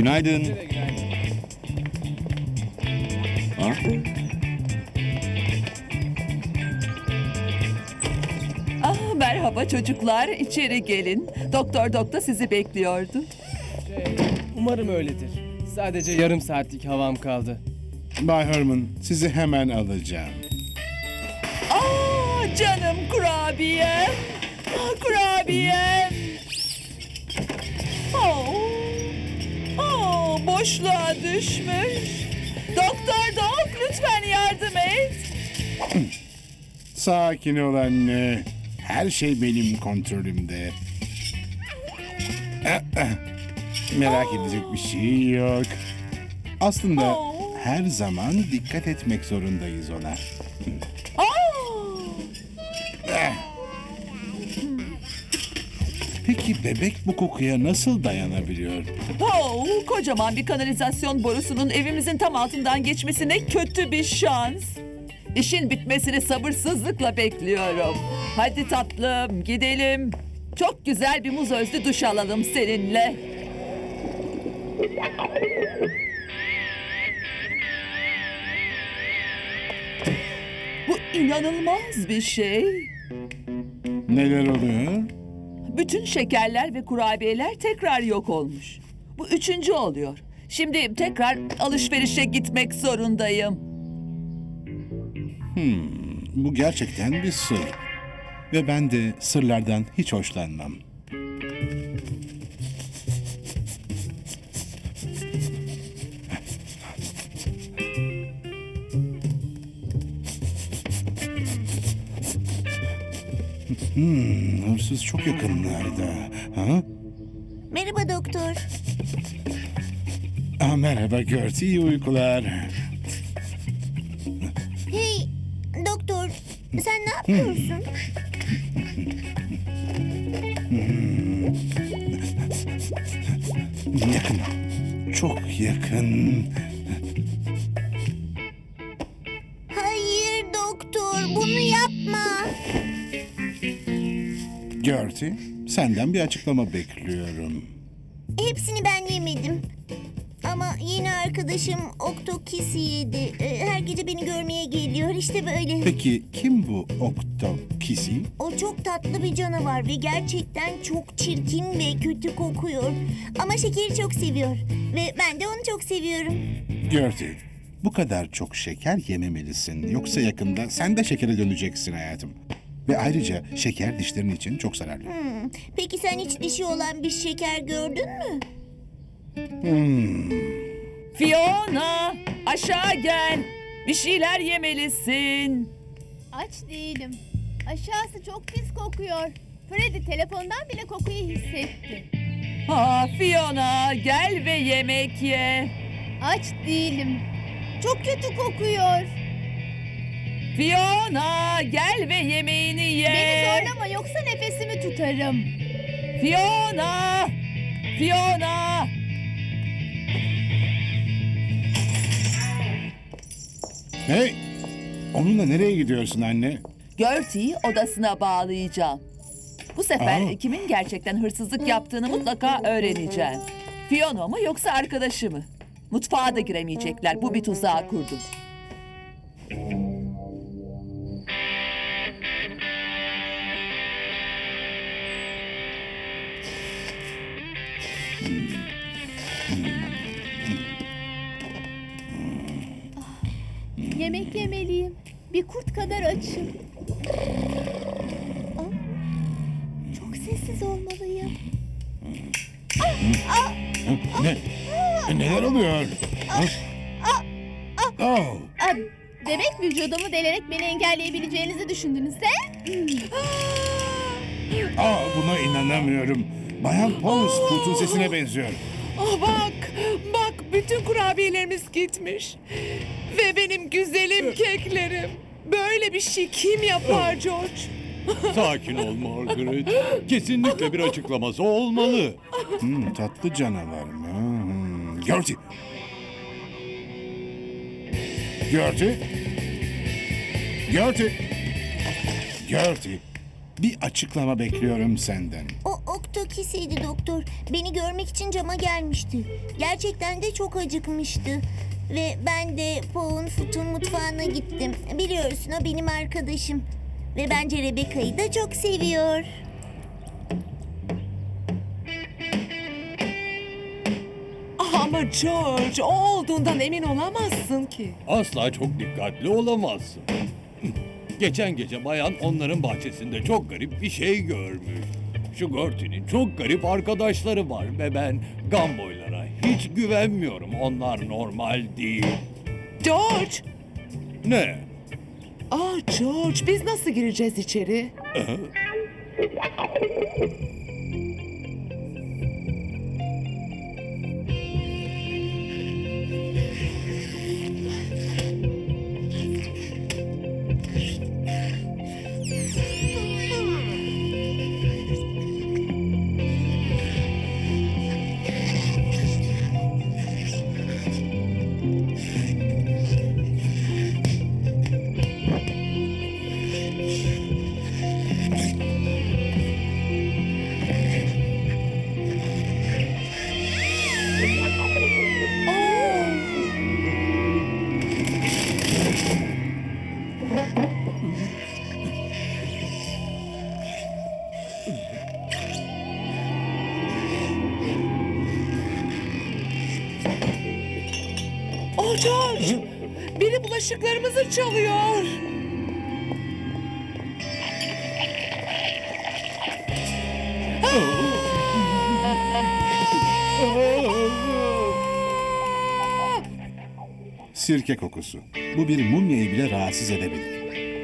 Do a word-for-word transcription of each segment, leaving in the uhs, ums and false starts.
Günaydın. Ha? Ah, merhaba çocuklar, içeri gelin. Doktor Doktor sizi bekliyordu. Şey, umarım öyledir. Sadece yarım saatlik havam kaldı. Bay Herman, sizi hemen alacağım. Ah, canım kurabiyem. Ah, kurabiyem. Oh. Oh, boşluğa düşmüş. Doktor Dok, lütfen yardım et. Sakin ol anne. Her şey benim kontrolümde. Eh, eh. Merak edecek bir şey yok. Aslında her zaman dikkat etmek zorundayız ona. Oh. Eh. Peki bebek bu kokuya nasıl dayanabiliyor? Oh, kocaman bir kanalizasyon borusunun evimizin tam altından geçmesi ne kötü bir şans. İşin bitmesini sabırsızlıkla bekliyorum. Hadi tatlım, gidelim. Çok güzel bir muz özlü duş alalım seninle. Bu inanılmaz bir şey. Neler oluyor? Bütün şekerler ve kurabiyeler tekrar yok olmuş. Bu üçüncü oluyor. Şimdi tekrar alışverişe gitmek zorundayım. Bu gerçekten bir sır. Ve ben de sırlardan hiç hoşlanmam. Hmm, hırsız çok yakınlarda. Ha? Merhaba doktor. Ah, merhaba Gertie, iyi uykular. Hey doktor, sen ne yapıyorsun? Yakın. Çok yakın. Hayır doktor, bunu yapma. Gertie, senden bir açıklama bekliyorum. Hepsini ben yemedim. Ama yeni arkadaşım Octokiss'i yedi. Ee, Her gece beni görmeye geliyor, işte böyle. Peki kim bu Octokiss'i? O çok tatlı bir canavar ve gerçekten çok çirkin ve kötü kokuyor. Ama şekeri çok seviyor. Ve ben de onu çok seviyorum. Gertie, bu kadar çok şeker yememelisin. Yoksa yakında sen de şekere döneceksin hayatım. Ve ayrıca şeker dişlerin için çok zararlı. Hmm, Peki sen hiç dişi olan bir şeker gördün mü? Fiona, aşağı gel. Bir şeyler yemelisin. Aç değilim. Aşağısı çok pis kokuyor. Freddy telefondan bile kokuyu hissetti. Ha, Fiona, gel ve yemek ye. Aç değilim. Çok kötü kokuyor. Fiona, gel ve yemeğini ye. Beni zorlama yoksa nefesimi tutarım. Fiona! Fiona! Hey! Onunla nereye gidiyorsun anne? Gertie'yi odasına bağlayacağım. Bu sefer Aa. kimin gerçekten hırsızlık yaptığını mutlaka öğreneceğim. Fiona mı yoksa arkadaşı mı? Mutfağa da giremeyecekler. Bu bir tuzağı kurdum. Yemek yemeliyim. Bir kurt kadar açım. Aa, çok sessiz olmalıyım. Ne? Neler oluyor? Oh, Aa, demek vücudumu delerek beni engelleyebileceğinizi düşündünüz he? aa, buna inanamıyorum. Bayan Pons kurtun sesine benziyor. Ah bak, bak bütün kurabiyelerimiz gitmiş. Ve benim güzelim keklerim. Böyle bir şey kim yapar George? Sakin ol Margaret. Kesinlikle bir açıklaması olmalı. Hmm, tatlı canavar mı? Hmm. Gertie! Gertie! Gertie! Gertie! Bir açıklama bekliyorum senden. O Oktokisiydi doktor. Beni görmek için cama gelmişti. Gerçekten de çok acıkmıştı. Ve ben de Paul'un Foot'un mutfağına gittim. Biliyorsun o benim arkadaşım. Ve bence Rebecca'yı da çok seviyor. Ah, ama George, o olduğundan emin olamazsın ki. Asla çok dikkatli olamazsın. Geçen gece bayan onların bahçesinde çok garip bir şey görmüş. Şu Gertie'nin çok garip arkadaşları var ve ben Gamboylara hiç güvenmiyorum. Onlar normal değil. George! Ne? Ah George, biz nasıl gireceğiz içeri? Oh George! Biri bulaşıklarımızı çalıyor. Sirke kokusu. Bu bir mumyayı bile rahatsız edebilir.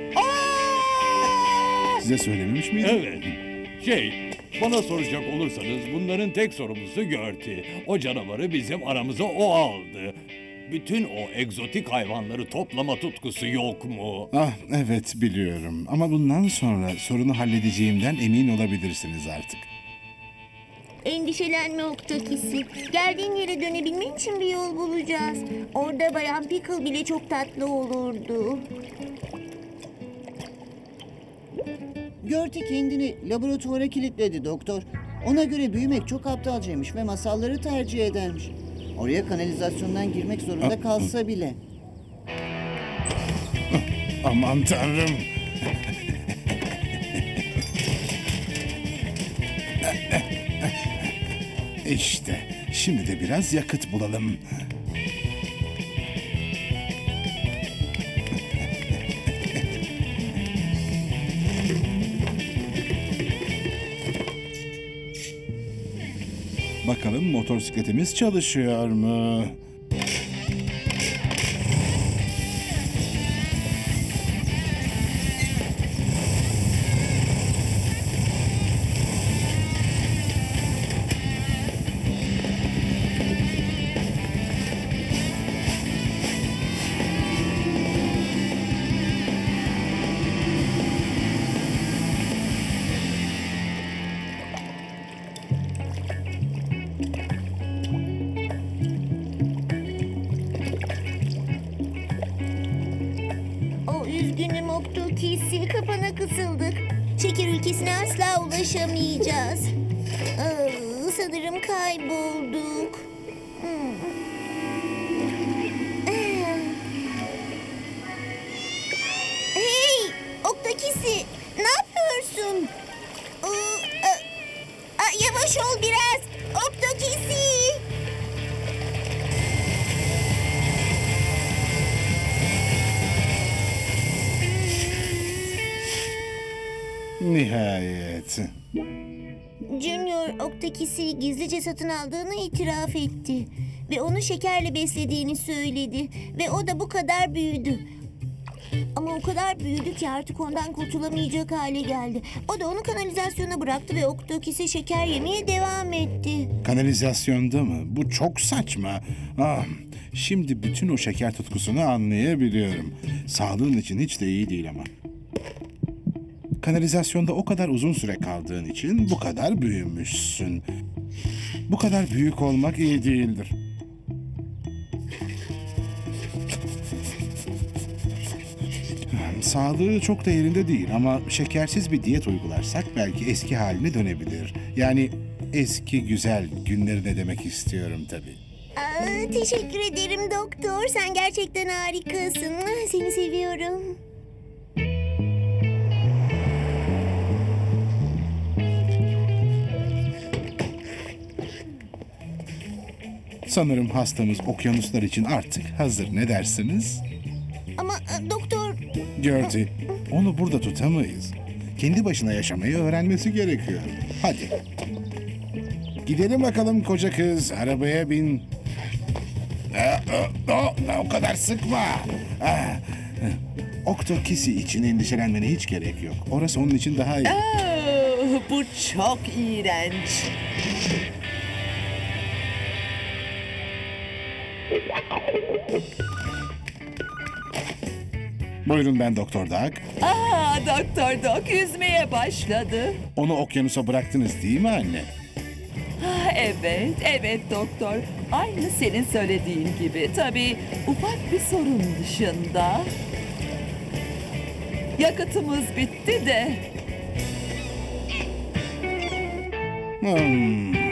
Size söylememiş miydim? Evet. Şey, bana soracak olursanız bunların tek sorumlusu Gertie. O canavarı bizim aramıza o aldı. Bütün o egzotik hayvanları toplama tutkusu yok mu? Ah evet biliyorum ama bundan sonra sorunu halledeceğimden emin olabilirsiniz artık. Endişelenme Oktokisi. Geldiğin yere dönebilmen için bir yol bulacağız. Orada Bayan Pickle bile çok tatlı olurdu. Gertie kendini laboratuvara kilitledi doktor. Ona göre büyümek çok aptalcaymış ve masalları tercih edermiş. Oraya kanalizasyondan girmek zorunda kalsa bile. Aman tanrım. İşte şimdi de biraz yakıt bulalım. Bakalım motosikletimiz çalışıyor mu? O üzgünüm Oktokisi. Kapana kısıldık. Şeker ülkesine asla ulaşamayacağız. Aa, sanırım kaybolduk. Hmm. Ah. Hey Oktokisi, ne yapıyorsun? Aa, aa, aa, yavaş ol biraz Oktokisi. Nihayet. Junior Oktokisi'yi gizlice satın aldığını itiraf etti. Ve onu şekerle beslediğini söyledi. Ve o da bu kadar büyüdü. Ama o kadar büyüdü ki artık ondan kurtulamayacak hale geldi. O da onu kanalizasyona bıraktı ve Oktokisi şeker yemeye devam etti. Kanalizasyonda mı? Bu çok saçma. Ah, şimdi bütün o şeker tutkusunu anlayabiliyorum. Sağlığın için hiç de iyi değil ama. Kanalizasyonda o kadar uzun süre kaldığın için bu kadar büyümüşsün. Bu kadar büyük olmak iyi değildir. Sağlığı çok da yerinde değil ama şekersiz bir diyet uygularsak belki eski haline dönebilir. Yani eski güzel günlerine demek istiyorum tabii. Aa, teşekkür ederim doktor. Sen gerçekten harikasın. Seni seviyorum. Sanırım hastamız okyanuslar için artık hazır. Ne dersiniz? Ama e, doktor... Gertie, onu burada tutamayız. Kendi başına yaşamayı öğrenmesi gerekiyor. Hadi. Gidelim bakalım koca kız. Arabaya bin. Aa, aa, aa, o kadar sıkma. Aa, Oktokisi için endişelenmene hiç gerek yok. Orası onun için daha iyi. Oh, bu çok iğrenç. Buyurun, ben Doktor Doug. Aa, Doktor Dog yüzmeye başladı. Onu okyanusa bıraktınız değil mi anne? Ah, evet, evet doktor. Aynı senin söylediğin gibi. Tabii ufak bir sorun dışında. Yakıtımız bitti de. Hmm.